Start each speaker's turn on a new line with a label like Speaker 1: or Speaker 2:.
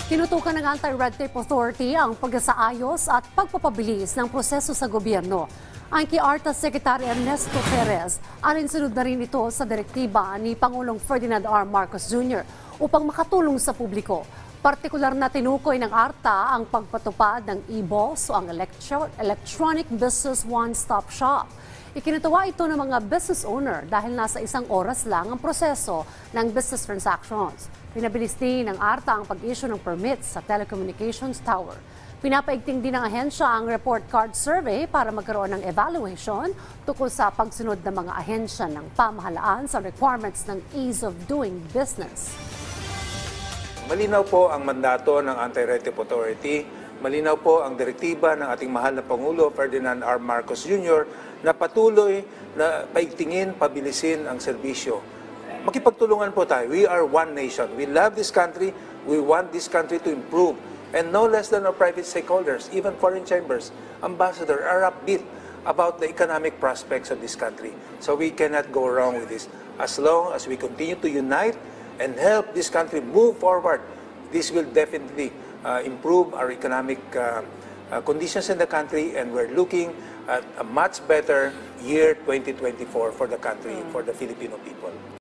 Speaker 1: Tinutukan ng Anti-Red Tape Authority ang pagsasaayos at pagpapabilis ng proseso sa gobyerno. Ang kay ARTA Secretary Ernesto Perez, alinsunod na rin ito sa direktiba ni Pangulong Ferdinand R. Marcos Jr. upang makatulong sa publiko. Partikular na tinukoy ng ARTA ang pagpatupad ng e-boss o ang Electronic Business One-Stop Shop. Ikinatuwa ito ng mga business owner dahil nasa isang oras lang ang proseso ng business transactions. Pinabilis din ng ARTA ang pag-issue ng permits sa telecommunications tower. Pinapaigting din ng ahensya ang report card survey para magkaroon ng evaluation tungkol sa pagsunod ng mga ahensya ng pamahalaan sa requirements ng ease of doing business.
Speaker 2: Malinaw po ang mandato ng Anti-Red Tape Authority. Malinaw po ang direktiba ng ating mahal na Pangulo, Ferdinand R. Marcos Jr., na patuloy na paigtingin, pabilisin ang serbisyo. Makipagtulungan po tayo. We are one nation. We love this country. We want this country to improve. And no less than our private stakeholders, even foreign chambers, ambassadors, are upbeat about the economic prospects of this country. So we cannot go wrong with this. As long as we continue to unite and help this country move forward, this will definitely improve our economic conditions in the country, and we're looking at a much better year 2024 for the country, for the Filipino people.